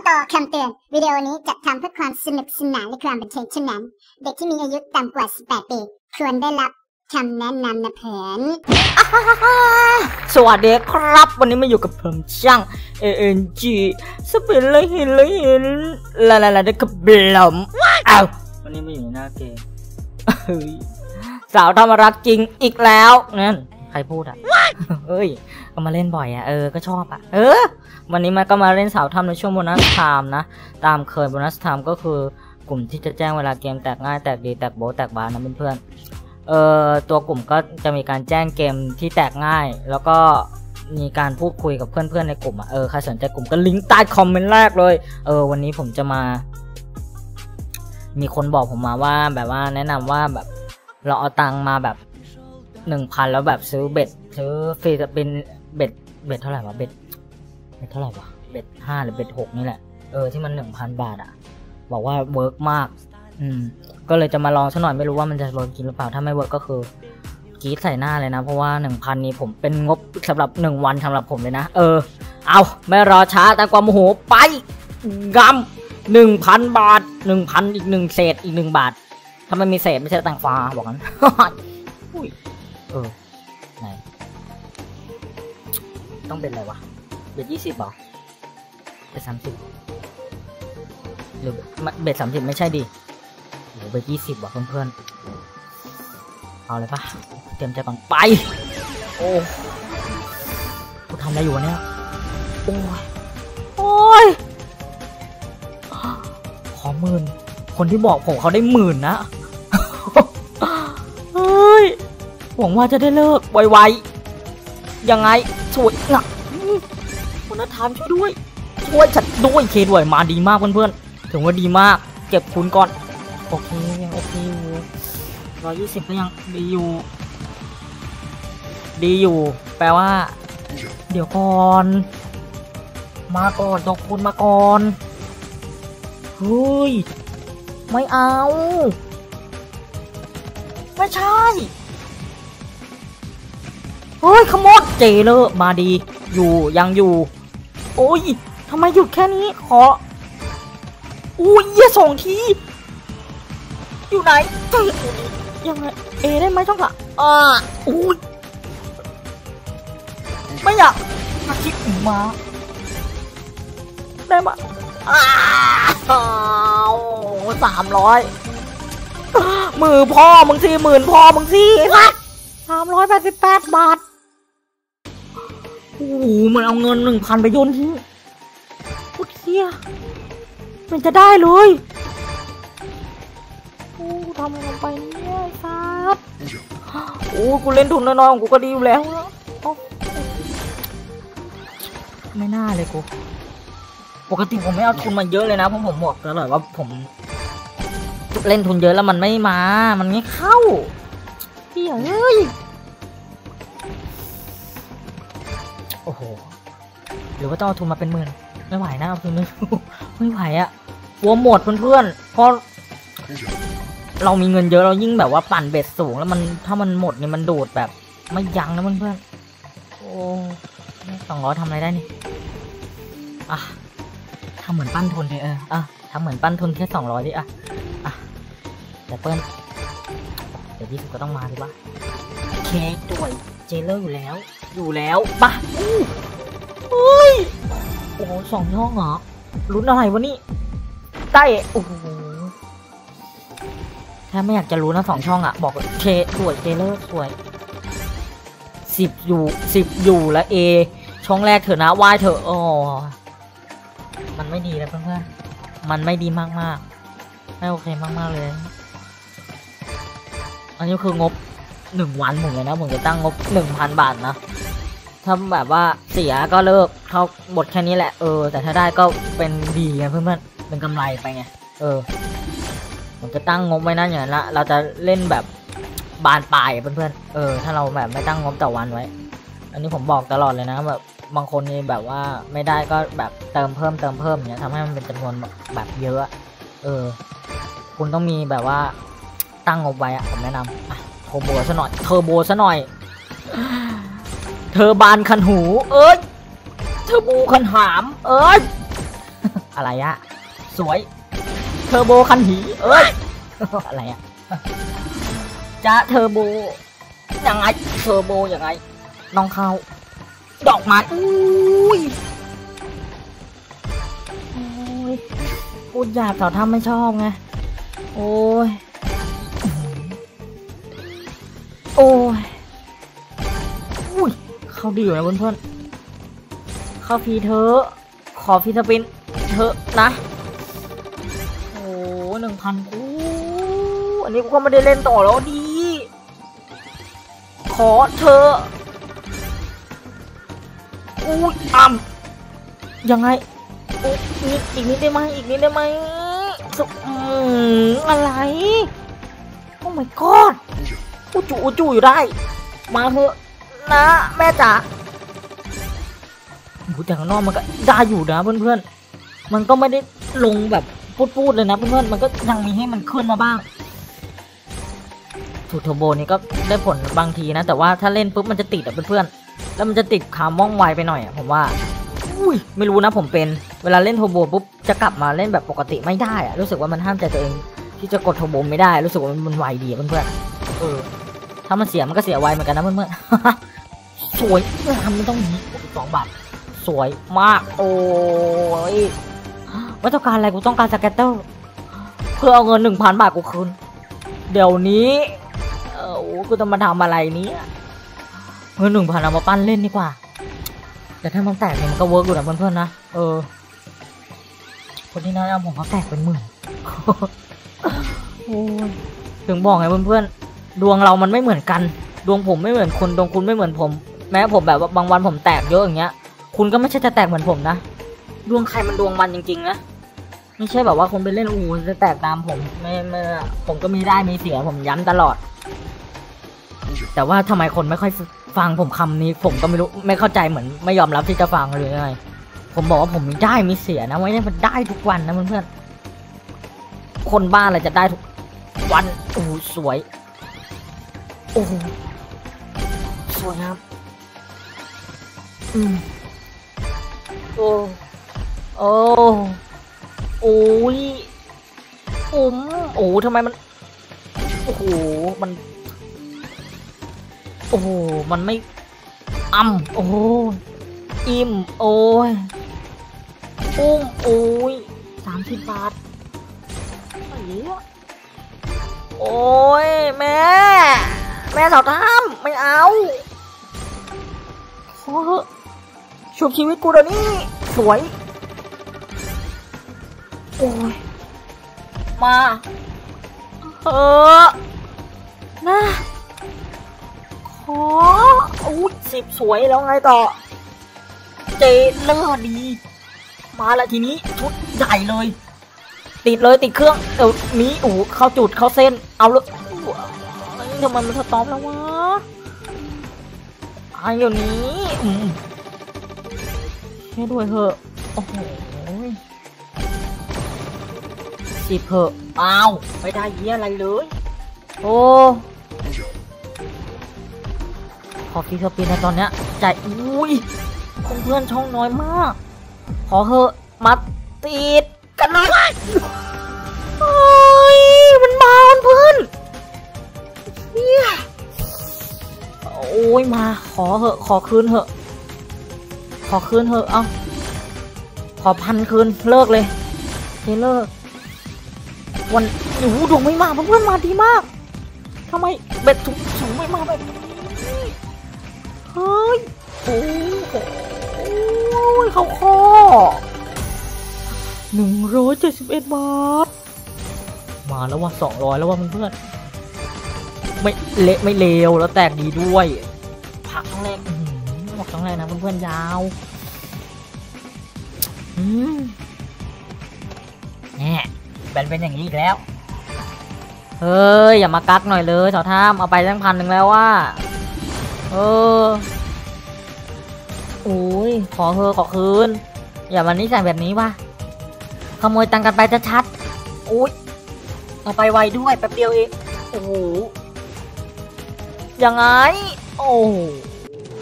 ต่อคำเตือนวิดีโอนี้จัดทำเพื่อความสนุกสนานและความบันเทิงเท่านั้นเด็กที่มีอายุต่ำกว่า 18 ปีควรได้รับคำแนะนำนะเพื่อนสวัสดีครับวันนี้มาอยู่กับผมช่าง ANG สเปนเลยเห็นลาได้กับบลอมอ้าววันนี้มาอยู่ในหน้าเกมสาวธรรมรักจริงอีกแล้วนั่นใครพูดอ่ะเอ้ยก็มาเล่นบ่อยอ่ะก็ชอบอ่ะวันนี้มันก็มาเล่นสาวทำในช่วงโบนัสไทม์นะตามเคยโบนัสไทม์ก็คือกลุ่มที่จะแจ้งเวลาเกมแตกง่ายแตกดีแตกโบแตกบานนะเพื่อนตัวกลุ่มก็จะมีการแจ้งเกมที่แตกง่ายแล้วก็มีการพูดคุยกับเพื่อนๆในกลุ่มอ่ะใครสนใจกลุ่มก็ลิงก์ใต้คอมเมนต์แรกเลยวันนี้ผมจะมามีคนบอกผมมาว่าแบบว่าแนะนำว่าแบบเราเอาตังมาแบบ 1,000 แล้วแบบซื้อเบ็ดซื้อฟรีจะเป็นเบ็ดเท่าไหร่วะเบ็ดเท่าไหร่วะเบ็ด5หรือเบ็ด6นี่แหละที่มัน 1,000 บาทอ่ะบอกว่าเวิร์กมากก็เลยจะมาลองซะหน่อยไม่รู้ว่ามันจะเวิร์กจริงหรือเปล่าถ้าไม่เวิร์กก็คือกรี๊ดใส่หน้าเลยนะเพราะว่า 1,000 นี้ผมเป็นงบสำหรับ1วันสำหรับผมเลยนะเอาไม่รอช้าแต่ความโมโหไปกำ 1,000 บาท 1,000 อีก1เศษอีก1บาทถ้าไม่มีเศษไม่ใช่ตังฟ้าบอกกันไหนต้องเป็นอะไรวะเบ็ด20หรอเบ็ด30หรือเบ็ด30ไม่ใช่ดิหรือเบ็ด20ว่ะเพื่อนๆเอาเลยปะเตรียมใจปังไปโอ้กูทำอะไรอยู่เนี่ยโอ้ยขอ10,000คนที่บอกผมเขาได้10,000นะเฮ้ยหวังว่าจะได้เลิกไวๆยังไงช่วยนะคุณธรรมช่วยฉันด้วยเคด้วยมาดีมากเพื่อนๆถึงว่าดีมากเก็บคุณก่อนโอเค120ก็ยังดีอยู่แปลว่าเดี๋ยวก่อนมาก่อนต้องคุณมาก่อนเฮ้ยไม่เอาไม่ใช่เฮ้ยขโมยเจเลอร์มาดียังอยู่โอ้ยทำไมหยุดแค่นี้ขออุ้ย2 ทีอยู่ไหนยังไงได้ไหมช่องค่ะอุ้ยไม่อยากคิดมาได้มา300มือพ่อมึงสิ10,000พ่อมึงสิ388 บาทโอ้โหมันเอาเงิน 1,000 ไปโยนทิ้งโคตรเหี้ยมันจะได้เลยโอ้ทำอะไรลงไปเนี่ยครับโอ้กูเล่นทุนน้อยๆของกูก็ดีอยู่แล้วไม่น่าเลยกูปกติผมไม่เอาทุนมาเยอะเลยนะเพราะผมบอกตลอดว่าผมเล่นทุนเยอะแล้วมันไม่มามันไม่เข้าเฮ้ยโอ้โหหรือว่าต้องเอาทุนมาเป็น10,000ไม่ไหวนะเอาทุนไม่ไหวอะกลัวหมดเพื่อนๆเพราะเรามีเงินเยอะเรายิ่งแบบว่าปั่นเบ็ดสูงแล้วมันถ้ามันหมดนี่มันดูดแบบไม่ยั้งนะเพื่อนๆโอ้200ทำอะไรได้นี่ทำเหมือนปั้นทุนดิทำเหมือนปั้นทุนแค่200ดิแต่เปิ้ลเดี๋ยว20ก็ต้องมาดิวะเคด้วยเจเลอร์อยู่แล้วปะเฮ้ยโอ้2 ช่องเหรอลุ้นอะไรวะนี่ใต้โอ้โหถ้าไม่อยากจะรู้นะ2 ช่องบอกเคสวยเจเลอร์สวย10อยู่แล้วช่องแรกเถอะนะวายเถอะมันไม่ดีแล้วเพื่อนๆมันไม่ดีมากไม่โอเคมากๆเลยอันนี้คืองบ1วันผมเลยนะผมจะตั้งงบ 1,000 บาทนะถ้าแบบว่าเสียก็เลิกเขาบทแค่นี้แหละแต่ถ้าได้ก็เป็นดีไงเพื่อนๆเป็นกำไรไปไงผมจะตั้งงบไว้นั่นอย่างนั้นละเราจะเล่นแบบบานปลายเพื่อนๆถ้าเราแบบไม่ตั้งงบต่อวันไว้อันนี้ผมบอกตลอดเลยนะแบบบางคนนี่แบบว่าไม่ได้ก็แบบเติมเพิ่มอย่างเงี้ยทำให้มันเป็นจำนวนแบบเยอะคุณต้องมีแบบว่าตั้งงบไว้ผมแนะนำเทอร์โบซะหน่อยเทอร์บานคันหูเทอร์โบคันหามอะไรอะสวยเทอร์โบคันหีเอ้ยอะไรอะจะเทอร์โบยังไงเทอร์โบยังไงน้องเขาดอกไม้อุ้ยพูดหยาบเขาทำไม่ชอบไงโอ้ยโอ้ยอุ้ยเขาดีอยู่นะเพื่อนๆเข้าพีเธอขอพีสปินเธอนะโอ้1,000กูอันนี้กูก็ไม่ได้เล่นต่อแล้วดีขอเธออุ้ยยังไงอีกนิดได้ไหมอีกนิดได้ไหมอะไรโอ้ my god อูจูอยู่ได้มาเถอะนะแม่จ๋าแต่ข้างนอกมันก็ได้อยู่นะเพื่อนๆมันก็ไม่ได้ลงแบบพูดเลยนะเพื่อนๆมันก็ยังมีให้มันขึ้นมาบ้างถูกเทอร์โบนี่ก็ได้ผลบางทีนะแต่ว่าถ้าเล่นปุ๊บมันจะติดอ่ะเพื่อนๆแล้วมันจะติดขาม่องไวไปหน่อยอ่ะผมว่าไม่รู้นะผมเป็นเวลาเล่นเทอร์โบปุ๊บจะกลับมาเล่นแบบปกติไม่ได้อ่ะรู้สึกว่ามันห้ามใจตัวเองที่จะกดเทอร์โบไม่ได้รู้สึกว่ามันไวดีเพื่อนๆถ้ามันเสียมันก็เสียไวเหมือนกันนะเพื่อนๆสวยทำไม่ต้องนี้2 บาทสวยมากโอ้ยว่าต้องการอะไรกูต้องการสแกตเตอร์เพื่อเอาเงิน 1,000 บาทกูคืนเดี๋ยวนี้กูจะมาทำอะไรนี้เงิน 1,000เอามาปั้นเล่นดีกว่าแต่ถ้ามันแตกมันก็เวิร์กอยู่นะเพื่อนๆนะคนที่น่าเอาผมเขาแตกเป็นหมื่นโอ้ยถึงบอกไงเพื่อนๆดวงเรามันไม่เหมือนกันดวงผมไม่เหมือนคุณดวงคุณไม่เหมือนผมแม้ผมแบบบางวันผมแตกเยอะอย่างเงี้ยคุณก็ไม่ใช่จะแตกเหมือนผมนะดวงใครมันดวงมันจริงๆนะไม่ใช่แบบว่าคนไปเล่นจะแตกตามผมไม่ผมก็มีได้มีเสียผมย้ำตลอดแต่ว่าทำไมคนไม่ค่อยฟังผมคำนี้ผมก็ไม่รู้ไม่เข้าใจเหมือนไม่ยอมรับที่จะฟังหรือไงผมบอกว่าผมมีได้มีเสียนะไม่ได้มันได้ทุกวันนะเพื่อนๆคนบ้าอะไรจะได้ทุกวันโอ้สวยโอ้สวยครับโอ้โอ้ยทำไมมันโอ้โหมันโอ้โหมันไม่โอ้โหอิ่มโอ้ยโอ้ย30 บาทโอ้ยแม่สาวทำไม่เอาชุบชีวิตกูเดี๋ยวนี้สวยโอ้ยมานะขอ10สวยแล้วไงต่อเจเลิศดีมาแล้วทีนี้ชุดใหญ่เลยติดเลยติดเครื่องเดี๋ยวนี้เข้าจุดเข้าเส้นเอาเลยทำไมมันสต็อปแล้ววะไอ้เดี๋ยวนี้แค่ด้วยเหอะโอ้โห10เหอะอ้าวไม่ได้เยี่ยอะไรเลยโอ้ขอฟีสปินในตอนเนี้ยใจเพื่อนช่องน้อยมากขอเหอะมาติดกันหน่อยมันมาเพื่อนเนี่ยโอ้ยมาขอเหอะขอคืนเหอะเอาขอ1,000คืนเลิกเลยเลิกวันดวงไม่มาเพื่อนมาดีมากทำไมเบ็ดสูงไม่มาแบบเฮ้ยโอ้ยเขาข้อ171 บาทมาแล้วว่า200แล้วว่าเพื่อนไม่เละไม่เลวแล้วแตกดีด้วยผักครั้งแรกบอกครั้งแรกนะเพื่อนๆยาวเนี่ยเป็นอย่างนี้อีกแล้วเฮ้ยอย่ามากักหน่อยเลยสาวท่ามเอาไปตั้ง1,000แล้วว่าโอ้ยขอคืนอย่ามานิสัยแบบนี้ว่ะขโมยตังกันไปจะชัดอุ้ยเอาไปไวด้วยแป๊บเดียวเองโอ้โหยังไงโอ้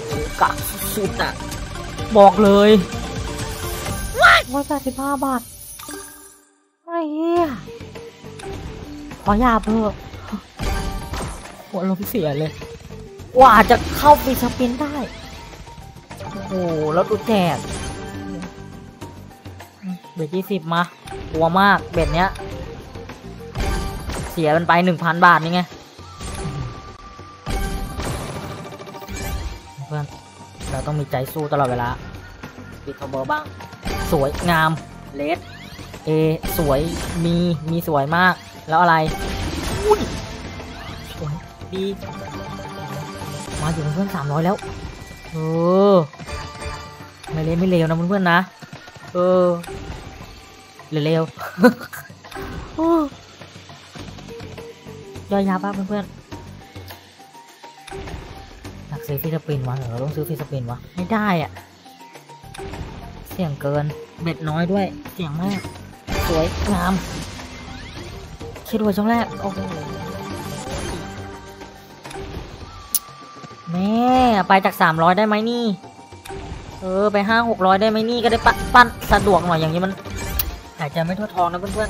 กะสุดอ่ะบอกเลย185 บาทขอยาเพิ่มหัวลมเสียเลยกว่าจะเข้าฟรีสปินได้โอ้โหแล้วดูแจกเบ็ด20มากลัวมากเบ็ดเนี้ยเสียมันไป 1,000 บาทนี่ไงเพื่อนเราต้องมีใจสู้ตลอดเวลาปิดทอเบอร์บ้างสวยงามเลสสวยมีสวยมากแล้วอะไรอุ้ยสวยดีมาอยู่เพื่อน300แล้วไม่เลวนะเพื่อนๆนะเร็วย่อยยาบ้าเพื่อนๆอยากซื้อฟิสปินวะเราต้องซื้อฟิสปินวะไม่ได้อ่ะเสี่ยงเกินเบ็ดน้อยด้วยเสี่ยงมากสวยงามคิดว่าช่องแรกโอ้โหแม่ไปจาก300ได้ไหมนี่ไป500-600ได้ไหมนี่ก็ได้ปั้นสะดวกหน่อยอย่างนี้มันหายใจไม่ทั่วท้องนะเพื่อน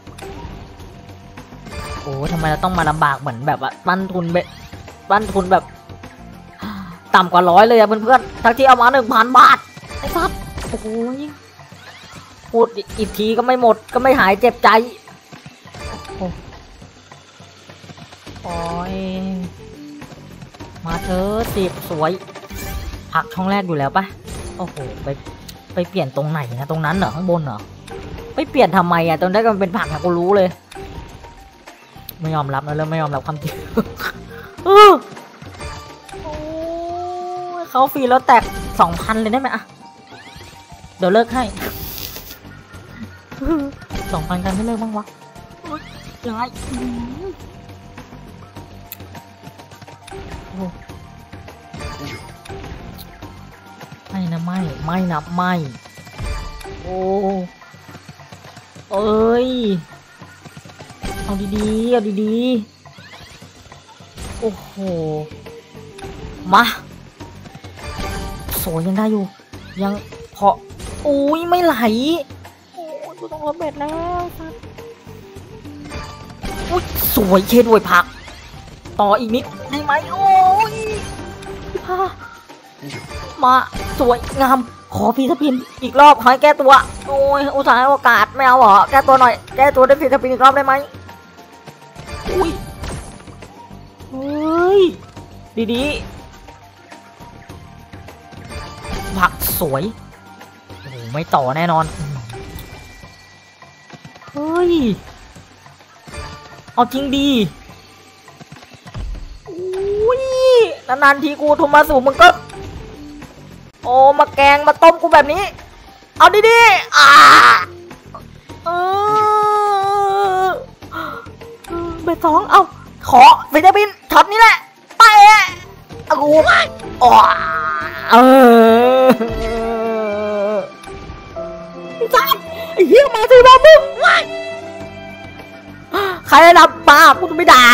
ๆโอ้ทำไมเราต้องมาลำบากเหมือนแบบว่าปั้นทุนแบบต่ำกว่า100เลยอะเพื่อนๆทั้งที่เอามา 1,000 บาทไอ้ซับโอ้ยพูดอีกทีก็ไม่หมดก็ไม่หายเจ็บใจโอ้ยมาเถอะ10สวยผักช่องแรกอยู่แล้วปะโอ้โหไปเปลี่ยนตรงไหนนะตรงนั้นเหรอข้างบนเหรอไปเปลี่ยนทำไมอะตรงนั้นก็เป็นผักนะกูรู้เลยไม่ยอมรับนะเริ่มไม่ยอมรับความจริงเขาฟรีแล้วแตก 2,000 เลยได้ไหมอะเดี๋ยวเลิกให้ 2,000 กันไม่เลิกบ้างวะยังไงไม่นะไม่โอ้เอ้ยเอาดีโอ้โหมาสวยยังได้อยู่ยังพออุ้ยไม่ไหลโอ้ยกูต้องรับเบ็ดแล้วอุ้ยสวยเชดวยผักต่ออีกนิดได้ไหมโอ้ยมาสวยงามขอพีทพินอีกรอบขอให้แก้ตัวโอ้ยอุตส่าห์ให้โอกาสไม่เอาเหรอแก้ตัวหน่อยแก้ตัวได้พีทพินอีกรอบได้ไหมอุ้ยเฮ้ยดีผักสวยโอ้ไม่ต่อแน่นอนเฮ้ยเอาจริงดีอุ้ยนานๆทีกูโทรมาสู่มึงก็โอ้มาแกงมาต้มกูแบบนี้เอาดีเบอร์2เอาขอฟิลิปปินส์ช็อตนี้แหละไปกูจัดไอ้เหี้ยมาสิบ้ามึงใครได้รับปากกูจะไม่ด่า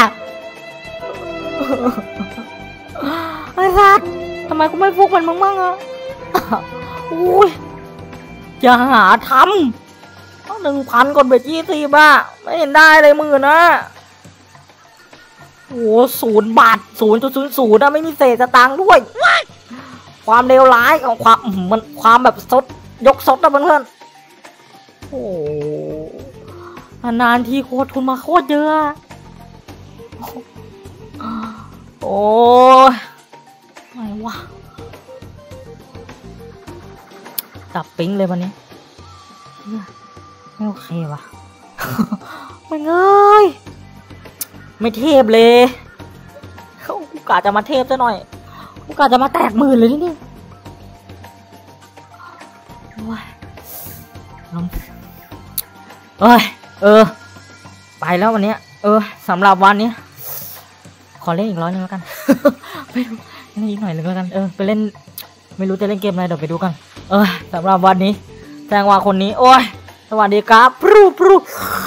ไอ้สัตว์ทำไมกูไม่ฟุกมันมั่งอ่ะอุ้ยอย่าหาทำต้อง 1,000 ก่อนเบ็ด20บ้าไม่เห็นได้เลยมือนะโอ้0 บาท 0.00นะไม่มีเศษสตางค์ด้วยความเลวร้ายของความแบบซดยกซดนะเพื่อนๆโอ้นานทีโคตรทุนมาโคตรเยอะโอ้ยไงวะตับปิ๊งเลยวันนี้ไม่โอเควะไม่เงยไม่เทพเลยกูกะจะมาเทพซะหน่อยกูกะจะมาแตกหมื่นเลยนี่ว้ายไปแล้ววันนี้สำหรับวันนี้ขอเล่นอีก100แล้วกันไปดูเล่นอีกหน่อยแล้วกันไปเล่นไม่รู้จะเล่นเกมอะไรเดี๋ยวไปดูกันสำหรับวันนี้แสดงว่าคนนี้โอ้ยสวัสดีครับพรู